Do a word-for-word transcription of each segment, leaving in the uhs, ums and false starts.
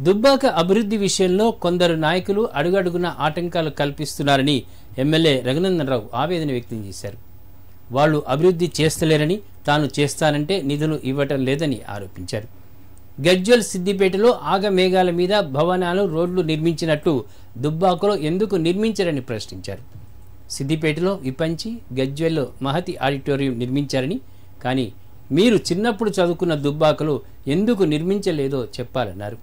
దుబ్బాక అభివృద్ధి విషయంలో కొందరు నాయకులు అడుగడుగున ఆటంకాలు కల్పిస్తున్నారని ఎమ్మెల్యే రఘునందన్ రావు ఆవేదన వ్యక్తం చేశారు. వాళ్లు అభివృద్ధి చేస్తలేరని, తాను చేస్తానంటే నిధులు ఇవ్వటం లేదని ఆరోపించారు. గజ్వేల్ సిద్దిపేటలో ఆగమేఘాల మీద భవనాలు, రోడ్లు నిర్మించినట్టు దుబ్బాకలో ఎందుకు నిర్మించారని ప్రశ్నించారు. సిద్దిపేటలో విపంచి, గజ్వేల్లో మహతి ఆడిటోరియం నిర్మించారని, కానీ మీరు చిన్నప్పుడు చదువుకున్న దుబ్బాకలో ఎందుకు నిర్మించలేదో చెప్పాలన్నారు.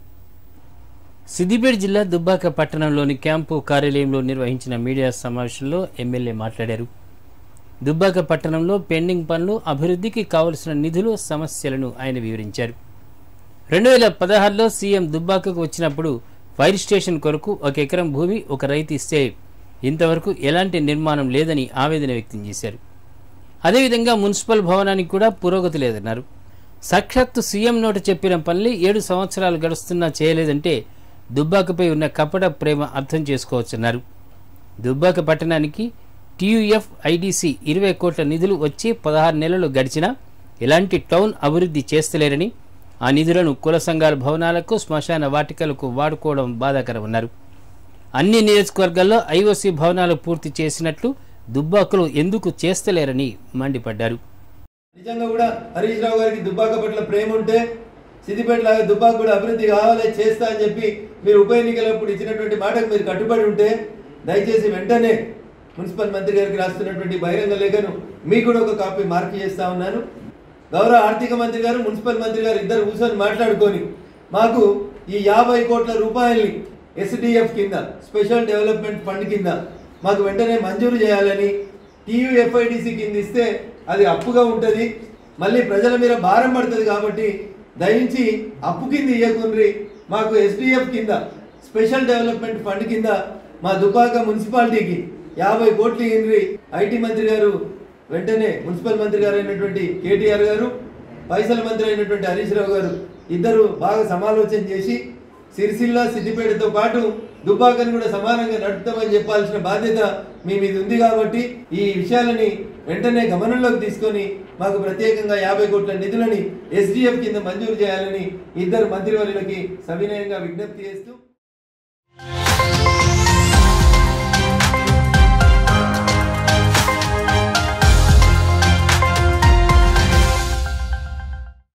సిద్దిపేట జిల్లా దుబ్బాక పట్టణంలోని క్యాంపు కార్యాలయంలో నిర్వహించిన మీడియా సమావేశంలో ఎమ్మెల్యే మాట్లాడారు. దుబ్బాక పట్టణంలో పెండింగ్ పనులు, అభివృద్ధికి కావలసిన నిధులు, సమస్యలను ఆయన వివరించారు. రెండు వేల పదహారులో సీఎం దుబ్బాకకు వచ్చినప్పుడు ఫైర్ స్టేషన్ కొరకు ఒక ఎకరం భూమి ఒక రైతు ఇస్తే ఇంతవరకు ఎలాంటి నిర్మాణం లేదని ఆవేదన వ్యక్తం చేశారు. అదేవిధంగా మున్సిపల్ భవనానికి కూడా పురోగతి లేదన్నారు. సాక్షాత్తు సీఎం నోట చెప్పిన పనులు ఏడు సంవత్సరాలు గడుస్తున్నా చేయలేదంటే దుబ్బాకపై ఉన్న కపట ప్రేమ అర్థం చేసుకోవచ్చన్నారు. దుబ్బాక పట్టణానికి టీయూఎఫ్ ఐడీసీ ఇరవై కోట్ల నిధులు వచ్చి పదహారు నెలలు గడిచినా ఎలాంటి టౌన్ అభివృద్ధి చేస్తలేరని, ఆ నిధులను కుల సంఘాల భవనాలకు, శ్మశాన వాటికలకు వాడుకోవడం బాధాకరమన్నారు. అన్ని నియోజకవర్గాల్లో ఐఓసీ భవనాలు పూర్తి చేసినట్లు దుబ్బాకలో ఎందుకు చేస్తలేరని మండిపడ్డారు. నిజంగా కూడా హరీష్ రావు గారికి దుబ్బాక పట్ల ప్రేమ ఉంటే సిద్దిపేట లాగా దుబ్బాక కూడా అభివృద్ధి కావాలి, చేస్తా అని చెప్పి మీరు ఉప ఎన్నికలప్పుడు ఇచ్చినటువంటి మాటకు మీరు కట్టుబడి ఉంటే దయచేసి వెంటనే మున్సిపల్ మంత్రి గారికి రాస్తున్నటువంటి బహిరంగ లేఖను మీకు కూడా ఒక కాపీ మార్క్ చేస్తా ఉన్నాను. గౌరవ ఆర్థిక మంత్రి గారు, మున్సిపల్ మంత్రి గారు ఇద్దరు కూర్చొని మాట్లాడుకొని మాకు ఈ యాభై కోట్ల రూపాయల్ని ఎస్డిఎఫ్ కింద, స్పెషల్ డెవలప్మెంట్ ఫండ్ కింద మాకు వెంటనే మంజూరు చేయాలని, టీయూఎఫ్ఐడిసి కింద ఇస్తే అది అప్పుగా ఉంటుంది, మళ్ళీ ప్రజల మీద భారం పడుతుంది కాబట్టి దయించి అప్పు కింద ఇవ్వకుండ్రి, మాకు ఎస్డిఎఫ్ కింద, స్పెషల్ డెవలప్మెంట్ ఫండ్ కింద మా దుబ్బాక మున్సిపాలిటీకి యాభై కోట్లు ఇవ్వండి. ఐటీ మంత్రి గారు వెంటనే, మున్సిపల్ మంత్రి గారు అయినటువంటి కేటీఆర్ గారు, పైసల మంత్రి అయినటువంటి హరీష్ రావు గారు ఇద్దరు బాగా సమాలోచన చేసి సిరిసిల్ల, సిద్దిపేటతో పాటు దుబ్బాకను కూడా సమానంగా నడుపుతామని చెప్పాల్సిన బాధ్యత మీ మీద ఉంది. కాబట్టి ఈ విషయాలని వెంటనే గమనంలోకి తీసుకొని మాకు ప్రత్యేకంగా యాభై కోట్ల నిధులని ఎస్డిఎఫ్ కింద మంజూరు చేయాలని ఇద్దరు మంత్రివర్యులకి సవినయంగా విజ్ఞప్తి చేస్తూ